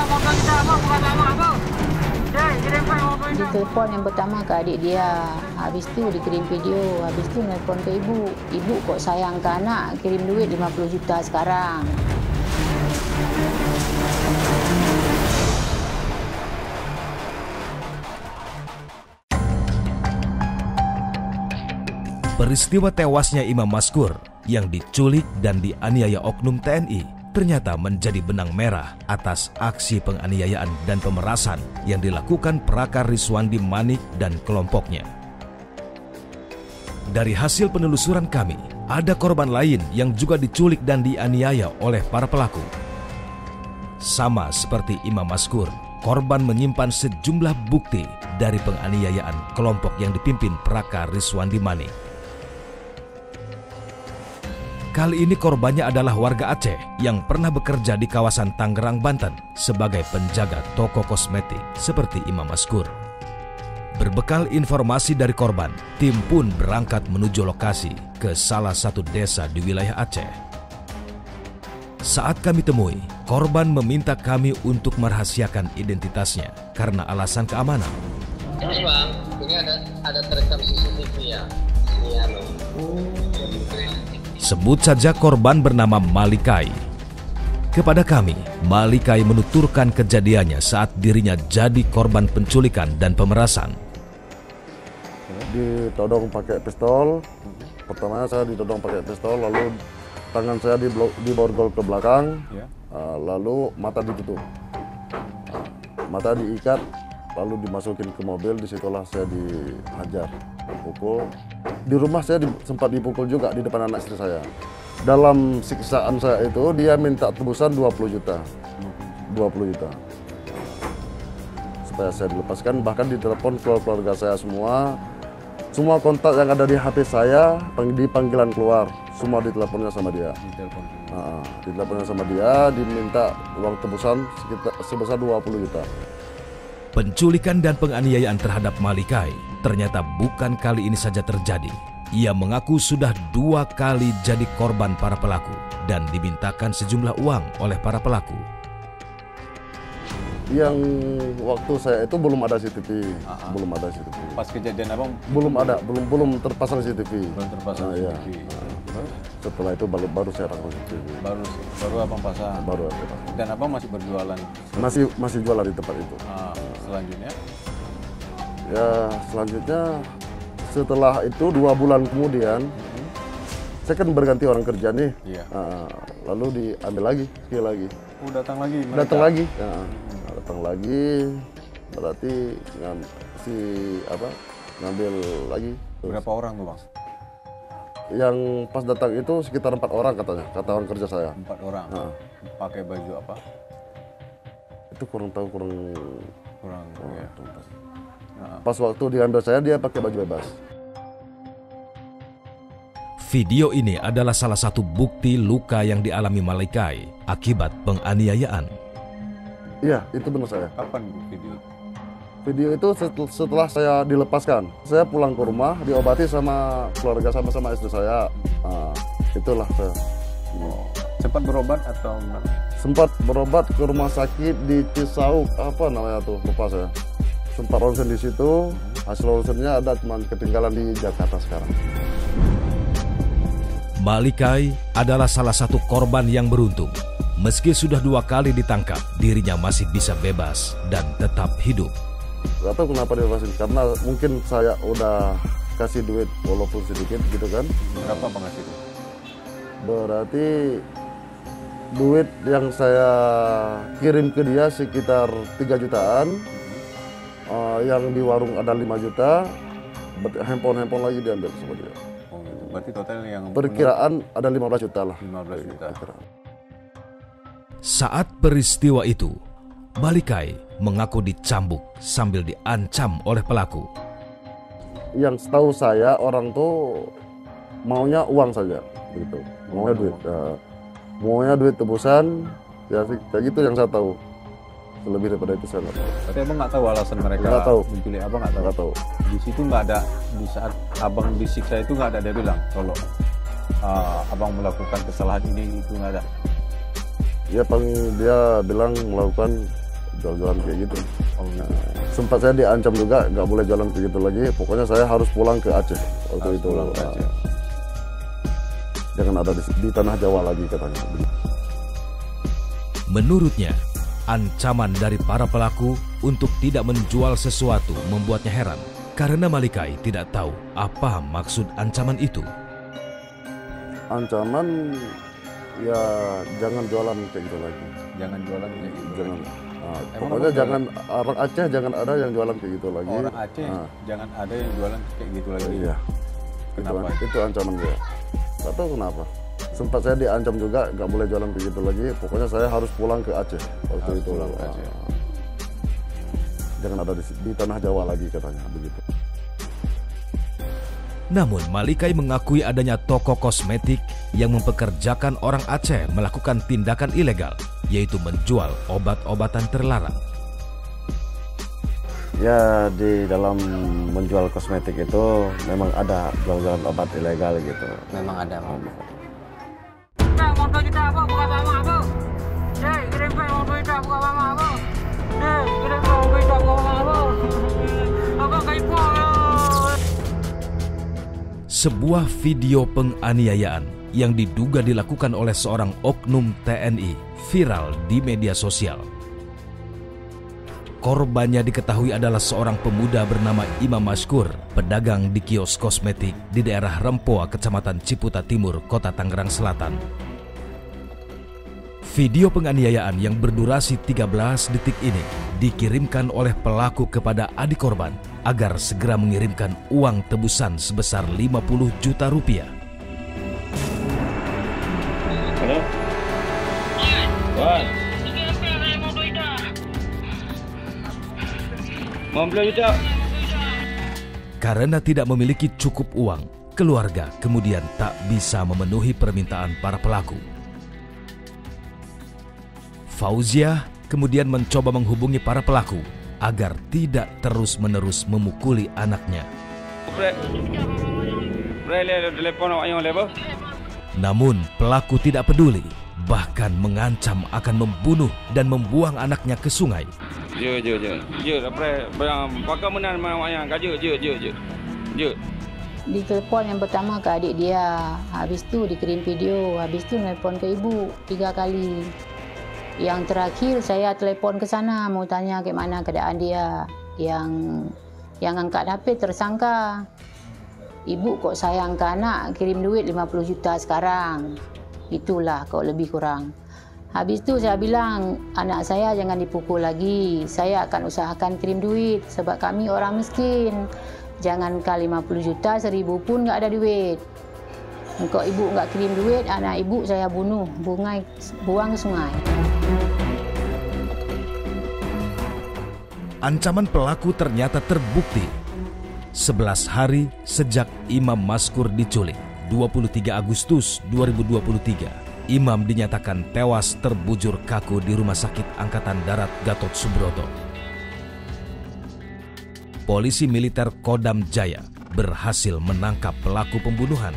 Dia telefon yang pertama ke adik dia, habis tu dikirim video, habis tu nelfon ke ibu. Ibu kok sayang ke anak, kirim duit 50 juta sekarang. Peristiwa tewasnya Imam Maskur yang diculik dan dianiaya oknum TNI ternyata menjadi benang merah atas aksi penganiayaan dan pemerasan yang dilakukan Prakar Rizwandi Manik dan kelompoknya. Dari hasil penelusuran kami, ada korban lain yang juga diculik dan dianiaya oleh para pelaku. Sama seperti Imam Maskur, korban menyimpan sejumlah bukti dari penganiayaan kelompok yang dipimpin Prakar Rizwandi Manik. Kali ini korbannya adalah warga Aceh yang pernah bekerja di kawasan Tangerang, Banten sebagai penjaga toko kosmetik seperti Imam Maskur. Berbekal informasi dari korban, tim pun berangkat menuju lokasi ke salah satu desa di wilayah Aceh. Saat kami temui, korban meminta kami untuk merahasiakan identitasnya karena alasan keamanan. Terus Bang, ini ada terekam CCTV ya? Iya loh. Sebut saja korban bernama Malikai. Kepada kami, Malikai menuturkan kejadiannya saat dirinya jadi korban penculikan dan pemerasan. Ditodong pakai pistol. Pertama saya ditodong pakai pistol, lalu tangan saya diborgol ke belakang, lalu mata ditutup. Mata diikat, lalu dimasukin ke mobil, disitulah saya dihajar, dipukul. Di rumah saya sempat dipukul juga di depan anak istri saya. Dalam siksaan saya itu dia minta tebusan 20 juta. 20 juta. Supaya saya dilepaskan, bahkan ditelepon keluarga saya semua. Semua kontak yang ada di HP saya, di panggilan keluar, semua diteleponnya sama dia. Diteleponnya sama dia, diminta uang tebusan sebesar 20 juta. Penculikan dan penganiayaan terhadap Malikai ternyata bukan kali ini saja terjadi. Ia mengaku sudah 2 kali jadi korban para pelaku dan dimintakan sejumlah uang oleh para pelaku. Yang waktu saya itu belum ada CCTV, belum ada CCTV. Pas kejadian abang belum ada, belum terpasang CCTV. Belum terpasang CCTV. Setelah itu baru saya pasang CCTV. Baru abang pasang. Baru. Dan abang masih berjualan. Masih jualan di tempat itu. Selanjutnya? Ya selanjutnya setelah itu 2 bulan kemudian, saya kan berganti orang kerja nih. Iya. Lalu diambil lagi, sekali lagi. Oh datang lagi? Mereka? Datang lagi. Datang lagi, berarti ngambil lagi. Berapa orang tuh bang? Yang pas datang itu sekitar 4 orang katanya, kata orang kerja saya. 4 orang? Pakai baju apa? Itu kurang tahu, ya. Pas waktu diambil saya, dia pakai baju bebas. Video ini adalah salah satu bukti luka yang dialami Malikai akibat penganiayaan. Iya, itu benar saya. Kapan video? Video itu setelah saya dilepaskan. Saya pulang ke rumah, diobati sama keluarga, sama istri saya. Itulah saya. Sempat berobat atau enggak? Sempat berobat ke rumah sakit di Cisauk, apa namanya tuh, lupa saya. Sempat ronsen di situ, hasil ronsennya ada, cuman ketinggalan di Jakarta sekarang. Malikai adalah salah satu korban yang beruntung. Meski sudah 2 kali ditangkap, dirinya masih bisa bebas dan tetap hidup. Gak tahu kenapa dilepasin, karena mungkin saya udah kasih duit walaupun sedikit gitu kan. Berapa pengasih itu? Berarti duit yang saya kirim ke dia sekitar 3 jutaan. Yang di warung ada 5 juta, handphone lagi diambil sama dia. Oh gitu. Berarti total yang perkiraan ada 15 juta lah. 15 juta. Saat peristiwa itu, Malikai mengaku dicambuk sambil diancam oleh pelaku. Yang setahu saya orang tuh maunya uang saja, gitu. Maunya duit, maunya duit tebusan, ya kayak gitu yang saya tahu. Lebih daripada itu saya nggak tahu. Tapi abang nggak tahu alasan mereka menculik abang, nggak tahu. Di situ nggak ada, di saat abang disiksa itu nggak ada dia bilang kalau abang melakukan kesalahan ini itu nggak ada. Ya dia bilang melakukan jual-jualan kayak gitu. Sempat saya diancam juga nggak boleh jualan kayak gitu lagi. Pokoknya saya harus pulang ke Aceh waktu itu. Jangan ada di tanah Jawa lagi katanya. Menurutnya, ancaman dari para pelaku untuk tidak menjual sesuatu membuatnya heran karena Malikai tidak tahu apa maksud ancaman itu. Ancaman ya jangan jualan kayak gitu lagi. Jangan jualan kayak gitu. Jangan. Pokoknya jangan orang Aceh jangan ada yang jualan kayak gitu lagi. Orang Aceh jangan ada yang jualan kayak gitu lagi. Iya. Kenapa? Itu ancaman dia. Gak tahu kenapa. Sempat saya diancam juga nggak boleh jualan kayak gitu lagi. Pokoknya saya harus pulang ke Aceh waktu itu. Jangan ada di tanah Jawa lagi katanya begitu. Namun Malikai mengakui adanya toko kosmetik yang mempekerjakan orang Aceh melakukan tindakan ilegal, yaitu menjual obat-obatan terlarang. Ya, di dalam menjual kosmetik itu memang ada jual-jualan obat ilegal gitu. Memang ada. Motor kita apa? Buka mama apa? Kirim motor kita buka mama apa? Kirim motor kita buka mama apa? Apa kaipo? Sebuah video penganiayaan yang diduga dilakukan oleh seorang oknum TNI viral di media sosial. Korbannya diketahui adalah seorang pemuda bernama Imam Maskur, pedagang di kios kosmetik di daerah Rempoa, Kecamatan Ciputa Timur, Kota Tangerang Selatan. Video penganiayaan yang berdurasi 13 detik ini dikirimkan oleh pelaku kepada adik korban agar segera mengirimkan uang tebusan sebesar 50 juta rupiah. Halo? Wan? Mau beli juta? Karena tidak memiliki cukup uang, keluarga kemudian tak bisa memenuhi permintaan para pelaku. Fauzia kemudian mencoba menghubungi para pelaku agar tidak terus-menerus memukuli anaknya. Namun pelaku tidak peduli, bahkan mengancam akan membunuh dan membuang anaknya ke sungai. Di telepon yang pertama ke adik dia, habis tu dikirim video, habis tu nelpon ke ibu 3 kali. Yang terakhir saya telepon ke sana mau tanya ke mana keadaan dia. Yang angkat HP tersangka. Ibu kok sayang ke anak, kirim duit 50 juta sekarang. Itulah kok lebih kurang. Habis tu saya bilang, anak saya jangan dipukul lagi. Saya akan usahakan kirim duit sebab kami orang miskin. Jangankan 50 juta, 1000 pun nggak ada duit. Kalau ibu nggak kirim duit, anak ibu saya bunuh, buang ke sungai. Ancaman pelaku ternyata terbukti. 11 hari sejak Imam Maskur diculik, 23 Agustus 2023, Imam dinyatakan tewas terbujur kaku di Rumah Sakit Angkatan Darat Gatot Subroto. Polisi militer Kodam Jaya berhasil menangkap pelaku pembunuhan.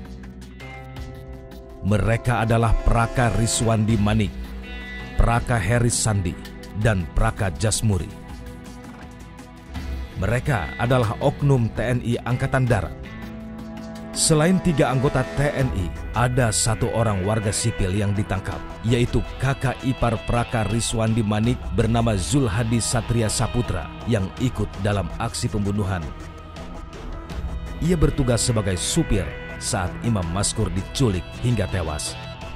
Mereka adalah Praka Riswandi Manik, Praka Heris Sandi, dan Praka Jasmuri. Mereka adalah oknum TNI Angkatan Darat. Selain 3 anggota TNI, ada 1 orang warga sipil yang ditangkap, yaitu kakak ipar Praka Riswandi Manik bernama Zulhadi Satria Saputra yang ikut dalam aksi pembunuhan. Ia bertugas sebagai supir saat Imam Maskur diculik hingga tewas.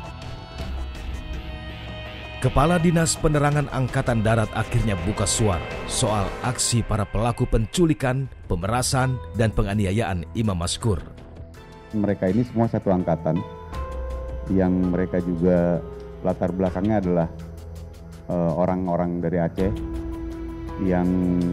Kepala Dinas Penerangan Angkatan Darat akhirnya buka suara soal aksi para pelaku penculikan, pemerasan, dan penganiayaan Imam Maskur. Mereka ini semua satu angkatan yang mereka juga latar belakangnya adalah orang-orang dari Aceh yang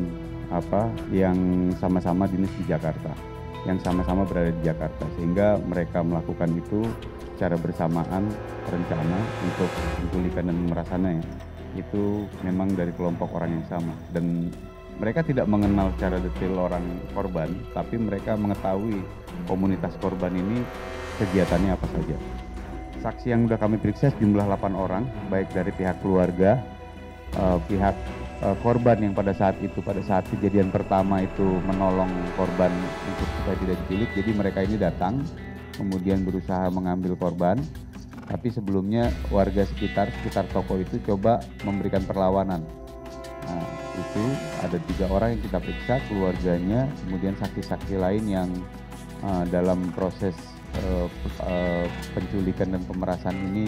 sama-sama dinas di Jakarta, yang sama-sama berada di Jakarta, sehingga mereka melakukan itu secara bersamaan rencana untuk penculikan dan pemerasannya itu memang dari kelompok orang yang sama, dan mereka tidak mengenal secara detail orang korban, tapi mereka mengetahui komunitas korban ini kegiatannya apa saja. Saksi yang sudah kami periksa jumlah 8 orang, baik dari pihak keluarga pihak korban yang pada saat kejadian pertama itu menolong korban untuk supaya tidak diculik. Jadi mereka ini datang kemudian berusaha mengambil korban, tapi sebelumnya warga sekitar toko itu coba memberikan perlawanan. Nah, itu ada 3 orang yang kita periksa, keluarganya, kemudian saksi-saksi lain yang dalam proses penculikan dan pemerasan ini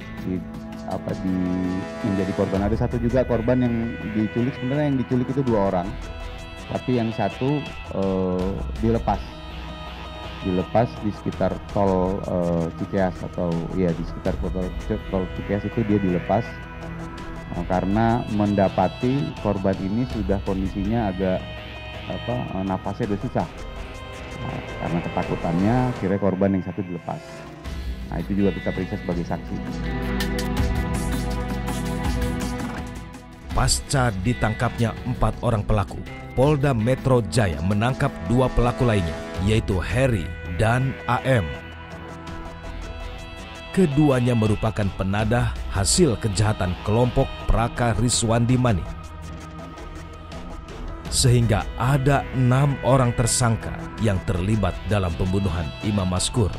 menjadi korban. Ada 1 juga korban yang diculik. Sebenarnya yang diculik itu 2 orang, tapi yang 1 dilepas di sekitar tol Cikeas di sekitar tol Cikeas itu dia dilepas karena mendapati korban ini sudah kondisinya agak nafasnya udah susah. Karena ketakutannya akhirnya korban yang 1 dilepas. Nah, itu juga kita periksa sebagai saksi. Pasca ditangkapnya 4 orang pelaku, Polda Metro Jaya menangkap 2 pelaku lainnya, yaitu Heri dan AM. Keduanya merupakan penadah hasil kejahatan kelompok Praka Rizwandi Mani. Sehingga ada 6 orang tersangka yang terlibat dalam pembunuhan Imam Maskur.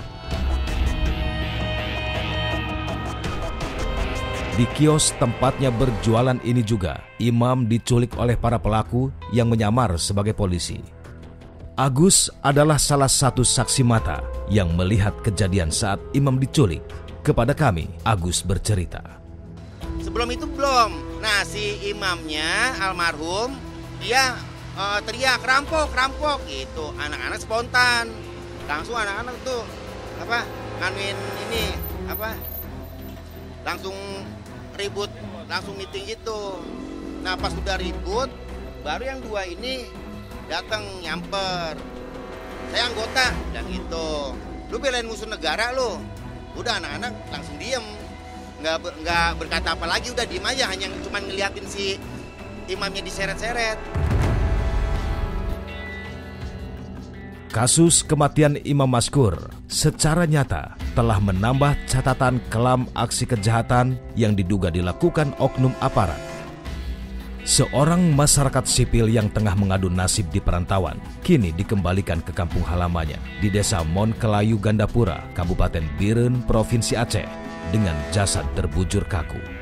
Di kios tempatnya berjualan ini juga, Imam diculik oleh para pelaku yang menyamar sebagai polisi. Agus adalah salah satu saksi mata yang melihat kejadian saat Imam diculik. Kepada kami, Agus bercerita. Sebelum itu belum. Nah, si imamnya almarhum, dia teriak rampok gitu. Anak-anak spontan. Langsung anak-anak tuh nganuin ini langsung ribut, langsung meeting gitu. Nah, pas udah ribut, baru yang 2 ini datang nyamper. Saya anggota dan gitu. Lu belain musuh negara lu. Udah anak-anak langsung diem. Nggak berkata apa lagi, udah diem aja, hanya cuma ngeliatin si imamnya diseret-seret. Kasus kematian Imam Maskur secara nyata telah menambah catatan kelam aksi kejahatan yang diduga dilakukan oknum aparat. Seorang masyarakat sipil yang tengah mengadu nasib di perantauan kini dikembalikan ke kampung halamannya di Desa Monkelayu Gandapura, Kabupaten Biren, Provinsi Aceh dengan jasad terbujur kaku.